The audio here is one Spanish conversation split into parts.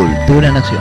Cultura Nación.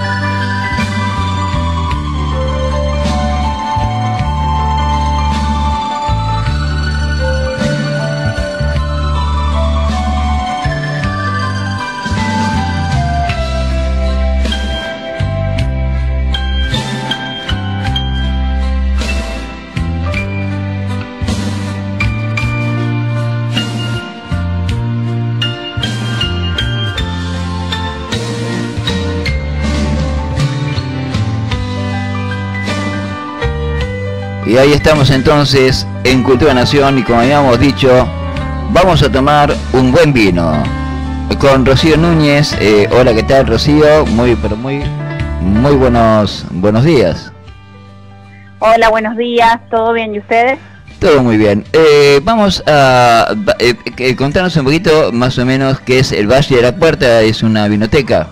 Y ahí estamos entonces en Cultura Nación y como habíamos dicho, vamos a tomar un buen vino con Rocío Núñez. Hola, ¿qué tal, Rocío? Muy buenos días. Hola, buenos días, ¿todo bien y ustedes? Todo muy bien. Vamos a contarnos un poquito más o menos qué es el Valle de la Puerta. ¿Es una vinoteca?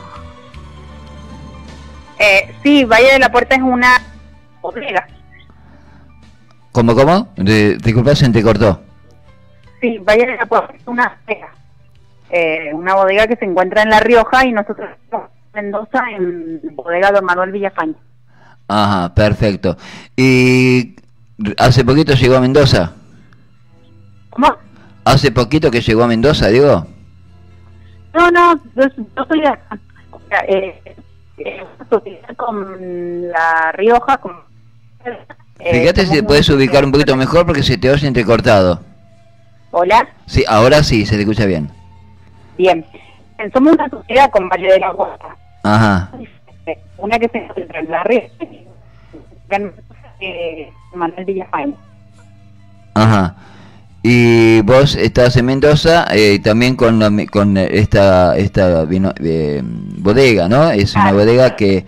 Sí, Valle de la Puerta es una bodega. ¿Cómo? Disculpa, se te cortó. Sí, Valle de la Puerta es una bodega que se encuentra en La Rioja y nosotros estamos en Mendoza, en bodega Don Manuel Villafañe. Ajá, perfecto. ¿Y hace poquito llegó a Mendoza? ¿Cómo? ¿Hace poquito que llegó a Mendoza, digo? No, yo soy de acá. Una sociedad con La Rioja, Fíjate si te puedes ubicar un poquito mejor porque se te oye entrecortado. ¿Hola? Sí, ahora sí, se te escucha bien. Bien. Somos una sociedad con Valle de la Puerta. Ajá. Una que se encuentra en La Rioja y Manuel Villafañe. Ajá. Y vos estás en Mendoza también con esta bodega, ¿no? Es una bodega que...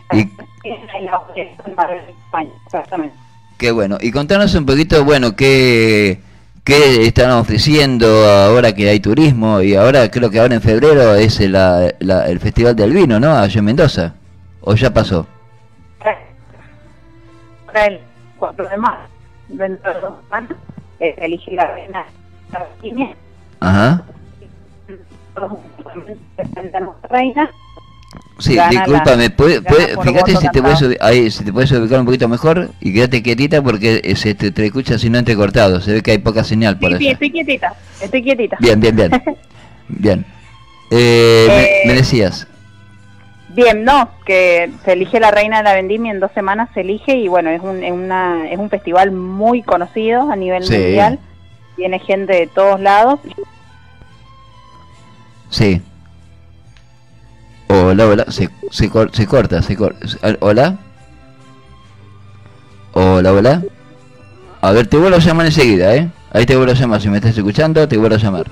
Exactamente. Qué bueno. Y contanos un poquito, bueno, qué están ofreciendo ahora que hay turismo y ahora creo que ahora en febrero es el Festival del Vino, ¿no? Allá en Mendoza. ¿O ya pasó? Para el 4 de marzo, dentro de 2 semanas, se elige la reina de la Vendimia. Ajá. Reina. Sí, discúlpame, fíjate si te puedes ubicar un poquito mejor y quédate quietita porque te escucha si no entrecortado, se ve que hay poca señal por Sí, allá. estoy quietita. Bien. Bien. Me decías. Bien, no, que se elige la reina de la Vendimia, en 2 semanas se elige y bueno, es un festival muy conocido a nivel mundial, viene gente de todos lados. Sí. Hola, se corta. Hola. Hola. A ver, te vuelvo a llamar enseguida, ¿eh? Ahí te vuelvo a llamar, si me estás escuchando, te vuelvo a llamar.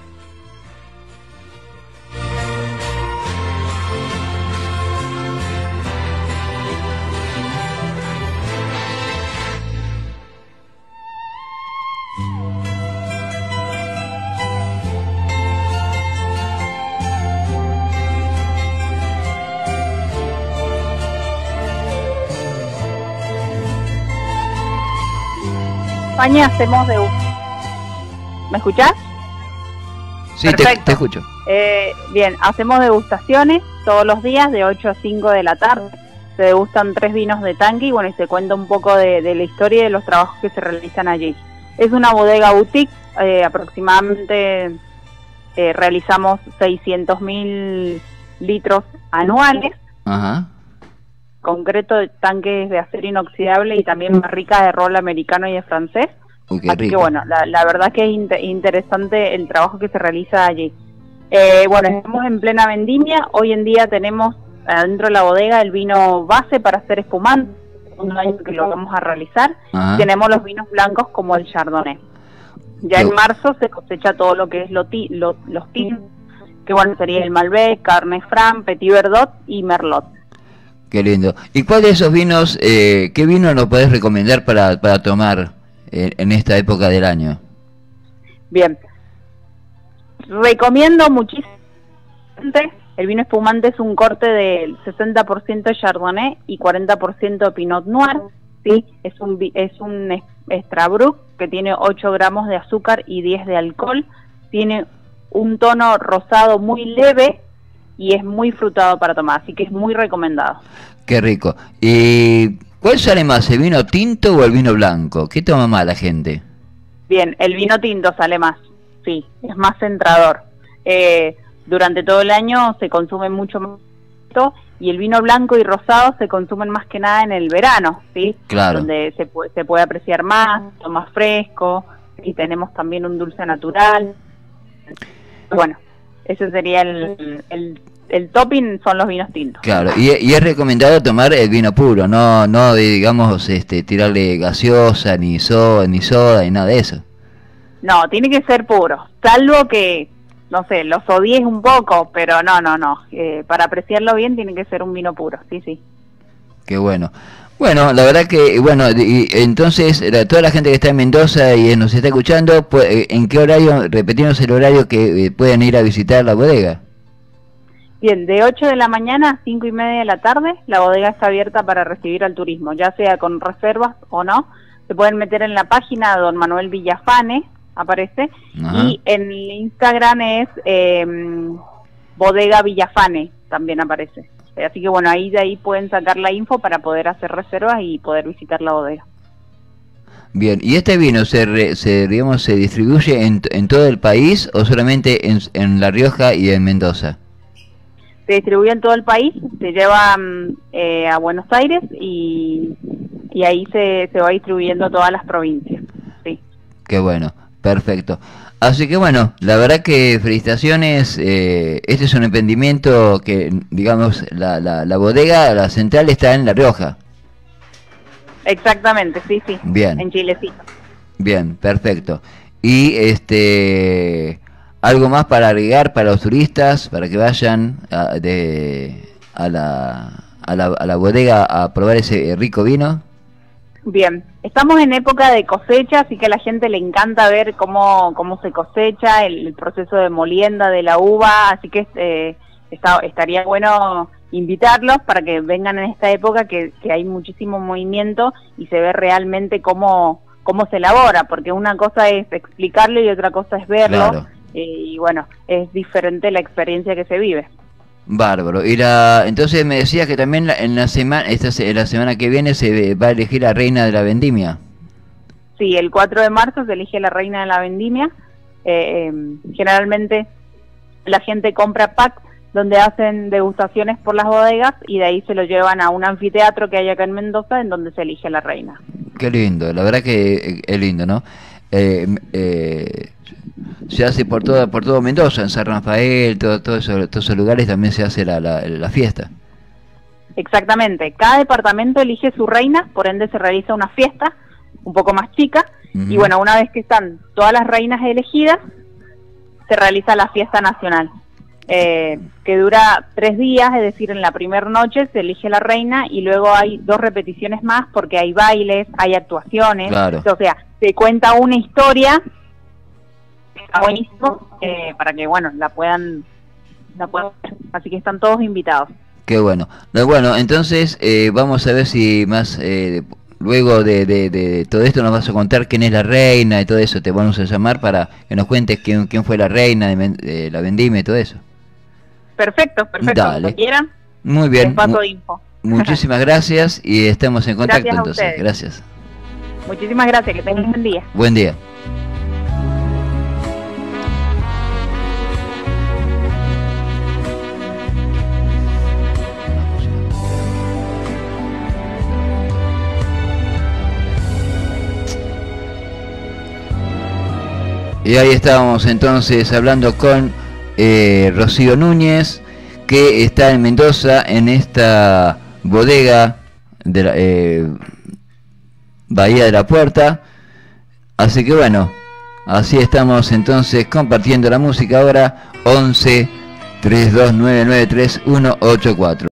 España hacemos ¿Me escuchás? Sí, te escucho. Bien, hacemos degustaciones todos los días de 8 a 5 de la tarde. Se degustan 3 vinos de tanque y bueno, y se cuenta un poco de la historia y de los trabajos que se realizan allí. Es una bodega boutique, aproximadamente realizamos 600.000 litros anuales. Ajá. Concreto de tanques de acero inoxidable y también barricas de rol americano y de francés. Así que bueno, la verdad que es interesante el trabajo que se realiza allí. Bueno, estamos en plena vendimia. Hoy en día tenemos adentro de la bodega el vino base para hacer espumante, un año que lo vamos a realizar. Tenemos los vinos blancos como el Chardonnay. Ya en marzo se cosecha todo lo que es los tintos, que bueno, sería el Malbec, Cabernet Franc, Petit Verdot y Merlot. Qué lindo. ¿Y cuál de esos vinos, qué vino nos podés recomendar para tomar en esta época del año? Bien. Recomiendo muchísimo. El vino espumante es un corte del 60% Chardonnay y 40% Pinot Noir. ¿Sí? Es un Extra Brut que tiene 8 gramos de azúcar y 10 de alcohol. Tiene un tono rosado muy leve y es muy frutado para tomar, así que es muy recomendado. Qué rico. ¿Y cuál sale más, el vino tinto o el vino blanco? ¿Qué toma más la gente? Bien, el vino tinto sale más, sí, es más centrador. Durante todo el año se consume mucho más y el vino blanco y rosado se consumen más que nada en el verano, ¿sí? Claro. Donde se puede apreciar más fresco, y tenemos también un dulce natural. Bueno, ese sería el topping, son los vinos tintos. Claro, y es recomendado tomar el vino puro, no digamos tirarle gaseosa, ni soda, ni nada de eso. No, tiene que ser puro, salvo que, no sé, los odies un poco, pero no. Para apreciarlo bien tiene que ser un vino puro, sí. Qué bueno. Bueno, la verdad que, bueno, y entonces, toda la gente que está en Mendoza y nos está escuchando, ¿en qué horario, repetimos el horario que pueden ir a visitar la bodega? Bien, de 8 de la mañana a 5 y media de la tarde, la bodega está abierta para recibir al turismo, ya sea con reservas o no. Se pueden meter en la página Don Manuel Villafane, aparece, Ajá. Y en el Instagram es Bodega Villafane, también aparece. Así que bueno, de ahí pueden sacar la info para poder hacer reservas y poder visitar la bodega. Bien, ¿y este vino se distribuye en todo el país o solamente en La Rioja y en Mendoza? Se distribuye en todo el país, se lleva a Buenos Aires y ahí se va distribuyendo a todas las provincias. Sí. Qué bueno, perfecto. Así que bueno, la verdad que felicitaciones, este es un emprendimiento que, digamos, la bodega, la central está en La Rioja. Exactamente, sí, Bien. En Chilecito. Bien, perfecto. Y algo más para agregar para los turistas, para que vayan a la bodega a probar ese rico vino. Bien, estamos en época de cosecha, así que a la gente le encanta ver cómo se cosecha, el proceso de molienda de la uva, así que estaría bueno invitarlos para que vengan en esta época que hay muchísimo movimiento y se ve realmente cómo se elabora, porque una cosa es explicarlo y otra cosa es verlo. Claro. Y bueno, es diferente la experiencia que se vive. Bárbaro. Y entonces me decías que también la semana que viene se va a elegir la reina de la vendimia. Sí, el 4 de marzo se elige la reina de la vendimia. Generalmente la gente compra pack donde hacen degustaciones por las bodegas y de ahí se lo llevan a un anfiteatro que hay acá en Mendoza en donde se elige la reina. Qué lindo, la verdad que es lindo, ¿no? Se hace por todo Mendoza, en San Rafael, todos esos lugares también se hace la fiesta. Exactamente, cada departamento elige su reina, por ende se realiza una fiesta un poco más chica, y bueno, una vez que están todas las reinas elegidas, se realiza la fiesta nacional, que dura 3 días, es decir, en la primera noche se elige la reina y luego hay 2 repeticiones más porque hay bailes, hay actuaciones, claro. O sea, se cuenta una historia. Está buenísimo, para que bueno la puedan ver, así que están todos invitados. Qué bueno. Bueno, entonces vamos a ver si más luego de todo esto nos vas a contar quién es la reina y todo eso. Te vamos a llamar para que nos cuentes quién fue la reina de la vendimia y todo eso. Perfecto, Dale. Cuando quieran. Muy bien. Les paso info. Muchísimas gracias y estamos en contacto. Gracias a entonces. ustedes. Gracias. Muchísimas gracias, que tengan un buen día. Buen día. Y ahí estábamos entonces hablando con Rocío Núñez, que está en Mendoza, en esta bodega de la Bahía de la Puerta. Así que bueno, así estamos entonces compartiendo la música ahora. 11 3299 3184.